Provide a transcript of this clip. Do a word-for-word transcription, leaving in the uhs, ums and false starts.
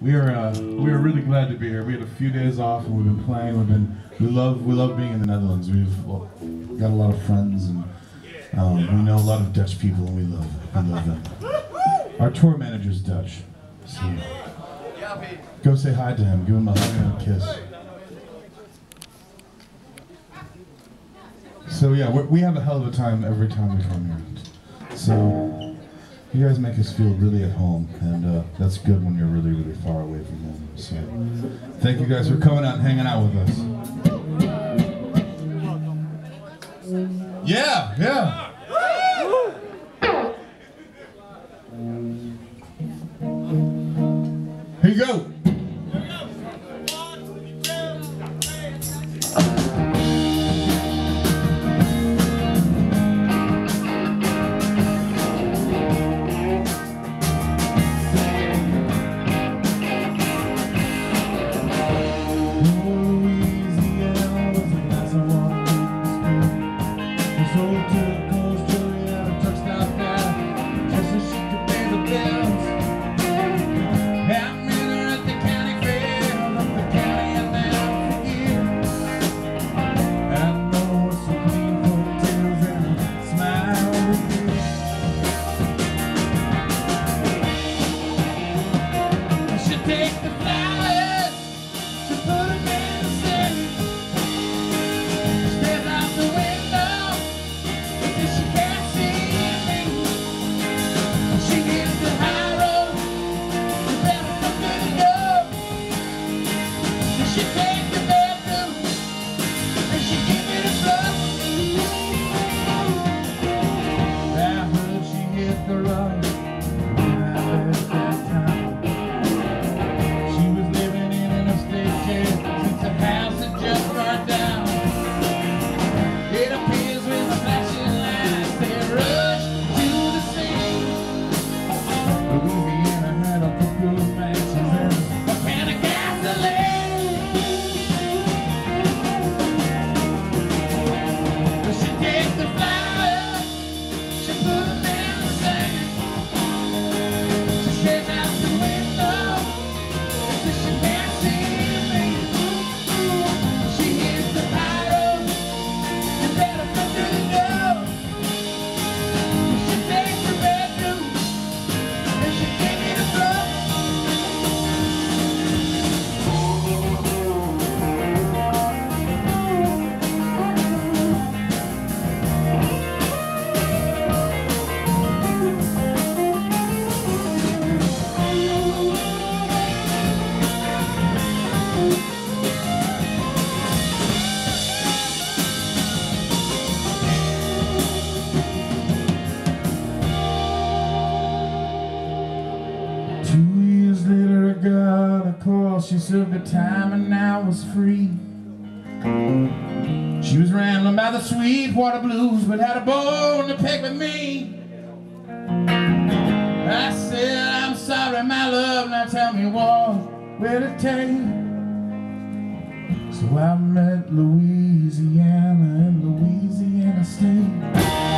We are uh, we are really glad to be here. We had a few days off and we've been playing. We've been we love we love being in the Netherlands. We've well, got a lot of friends and um, we know a lot of Dutch people and we love we love them. Our tour manager's Dutch, so go say hi to him. Give him a hug and a kiss. So yeah, we're, we have a hell of a time every time we come here. So. You guys make us feel really at home, and uh, that's good when you're really, really far away from home. So, thank you guys for coming out and hanging out with us. Yeah, yeah. Here you go. She served her time and now was free. She was rambling by the Sweetwater Blues, but had a bone to pick with me. I said, I'm sorry, my love, now tell me what will it take? So I met Louisiana in Louisiana State.